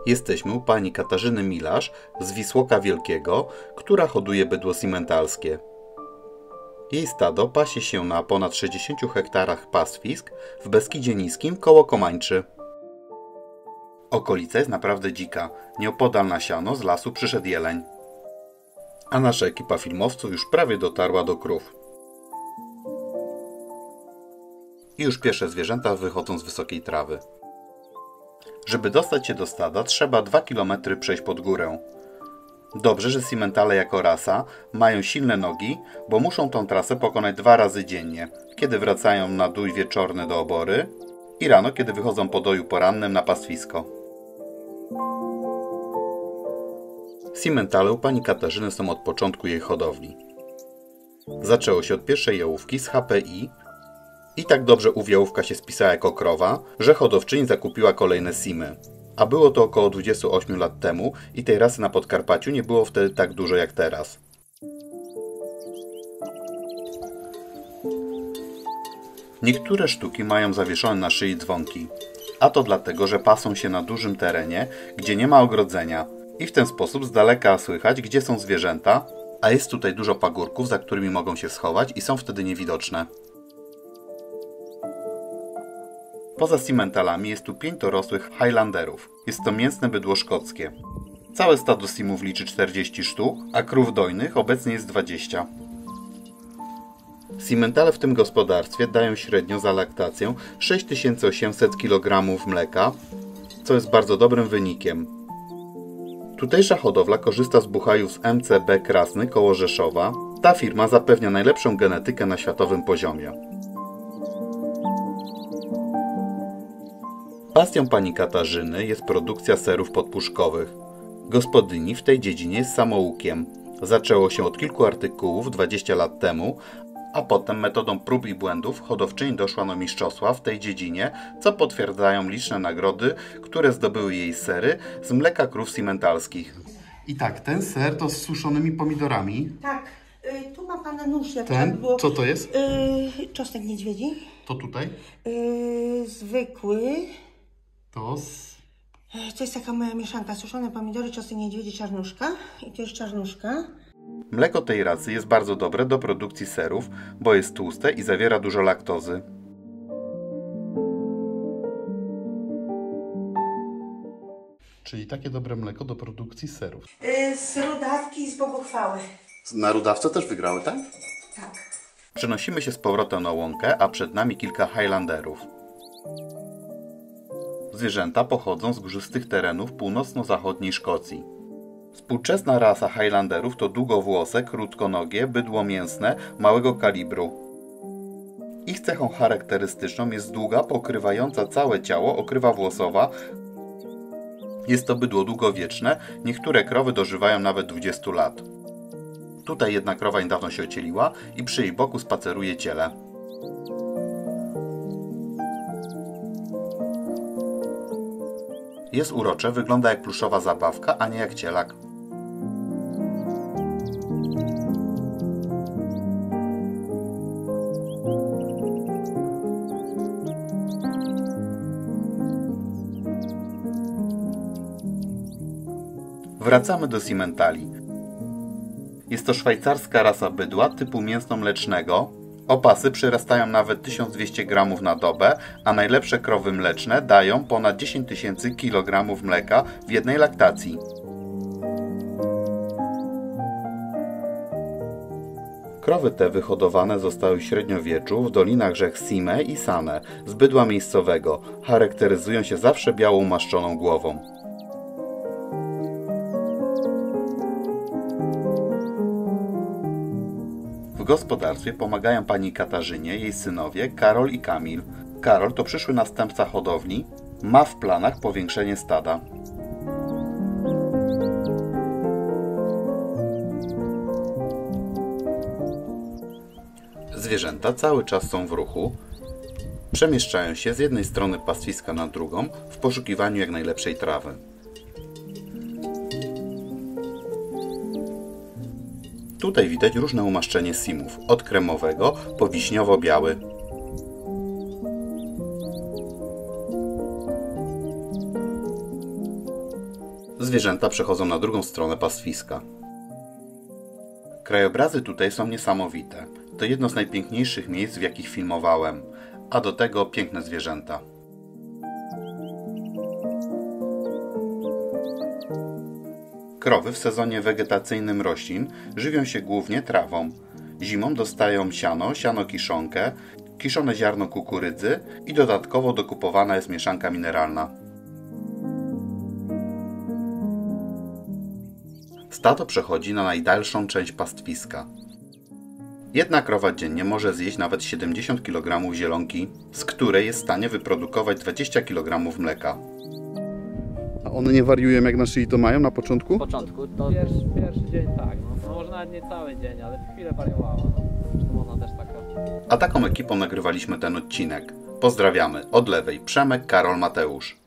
Jesteśmy u pani Katarzyny Milarz z Wisłoka Wielkiego, która hoduje bydło simentalskie. Jej stado pasie się na ponad 60 hektarach pastwisk w Beskidzie Niskim koło Komańczy. Okolica jest naprawdę dzika. Nieopodal na siano z lasu przyszedł jeleń. A nasza ekipa filmowców już prawie dotarła do krów. I już pierwsze zwierzęta wychodzą z wysokiej trawy. Żeby dostać się do stada, trzeba 2 km przejść pod górę. Dobrze, że simentale jako rasa mają silne nogi, bo muszą tą trasę pokonać 2 razy dziennie, kiedy wracają na dój wieczorny do obory i rano, kiedy wychodzą po doju porannym na pastwisko. Simentale u pani Katarzyny są od początku jej hodowli. Zaczęło się od pierwszej jałówki z HPI i tak dobrze ów jałówka się spisała jako krowa, że hodowczyni zakupiła kolejne simy. A było to około 28 lat temu i tej rasy na Podkarpaciu nie było wtedy tak dużo jak teraz. Niektóre sztuki mają zawieszone na szyi dzwonki, a to dlatego, że pasą się na dużym terenie, gdzie nie ma ogrodzenia i w ten sposób z daleka słychać, gdzie są zwierzęta, a jest tutaj dużo pagórków, za którymi mogą się schować i są wtedy niewidoczne. Poza simentalami jest tu 5 dorosłych Highlanderów. Jest to mięsne bydło szkockie. Całe stado simów liczy 40 sztuk, a krów dojnych obecnie jest 20. Simentale w tym gospodarstwie dają średnio za laktację 6800 kg mleka, co jest bardzo dobrym wynikiem. Tutejsza hodowla korzysta z buchajów z MCB Krasny koło Rzeszowa. Ta firma zapewnia najlepszą genetykę na światowym poziomie. Pasją pani Katarzyny jest produkcja serów podpuszkowych. Gospodyni w tej dziedzinie jest samoukiem. Zaczęło się od kilku artykułów 20 lat temu, a potem metodą prób i błędów hodowczyni doszła do mistrzostwa w tej dziedzinie, co potwierdzają liczne nagrody, które zdobyły jej sery z mleka krów simentalskich. I tak, ten ser to z suszonymi pomidorami. Tak, tu ma pan nóż, jak Ten? było. Co to jest? Czosnek niedźwiedzi. To tutaj? Zwykły. To To jest taka moja mieszanka. Suszone pomidory, czosnek niedźwiedzi, czarnuszka. I to jest czarnuszka. Mleko tej rasy jest bardzo dobre do produkcji serów, bo jest tłuste i zawiera dużo laktozy. Czyli takie dobre mleko do produkcji serów. Z Rudawki i z Boguchwały. Na Rudawce też wygrały, tak? Tak. Przenosimy się z powrotem na łąkę, a przed nami kilka Highlanderów. Zwierzęta pochodzą z górzystych terenów północno-zachodniej Szkocji. Współczesna rasa Highlanderów to długowłose, krótkonogie, bydło mięsne, małego kalibru. Ich cechą charakterystyczną jest długa, pokrywająca całe ciało okrywa włosowa. Jest to bydło długowieczne, niektóre krowy dożywają nawet 20 lat. Tutaj jedna krowa niedawno się ocieliła i przy jej boku spaceruje ciele. Jest urocze, wygląda jak pluszowa zabawka, a nie jak cielak. Wracamy do simentali. Jest to szwajcarska rasa bydła typu mięsno-mlecznego. Opasy przyrastają nawet 1200 g na dobę, a najlepsze krowy mleczne dają ponad 10 000 kg mleka w jednej laktacji. Krowy te wyhodowane zostały w średniowieczu w dolinach rzek Sime i Sane z bydła miejscowego. Charakteryzują się zawsze białą maszczoną głową. W gospodarstwie pomagają pani Katarzynie jej synowie Karol i Kamil. Karol to przyszły następca hodowli, ma w planach powiększenie stada. Zwierzęta cały czas są w ruchu, przemieszczają się z jednej strony pastwiska na drugą w poszukiwaniu jak najlepszej trawy. Tutaj widać różne umaszczenie simów, od kremowego po wiśniowo-biały. Zwierzęta przechodzą na drugą stronę pastwiska. Krajobrazy tutaj są niesamowite. To jedno z najpiękniejszych miejsc, w jakich filmowałem, a do tego piękne zwierzęta. Krowy w sezonie wegetacyjnym roślin żywią się głównie trawą. Zimą dostają siano kiszonkę, kiszone ziarno kukurydzy i dodatkowo dokupowana jest mieszanka mineralna. Stado przechodzi na najdalszą część pastwiska. Jedna krowa dziennie może zjeść nawet 70 kg zielonki, z której jest w stanie wyprodukować 20 kg mleka. A one nie wariują jak na szyi to mają na początku? W początku to... Pierwszy dzień tak, no może nawet nie cały dzień, ale chwilę wariowała. Zresztą ona też taka. A taką ekipą nagrywaliśmy ten odcinek. Pozdrawiamy. Od lewej Przemek, Karol, Mateusz.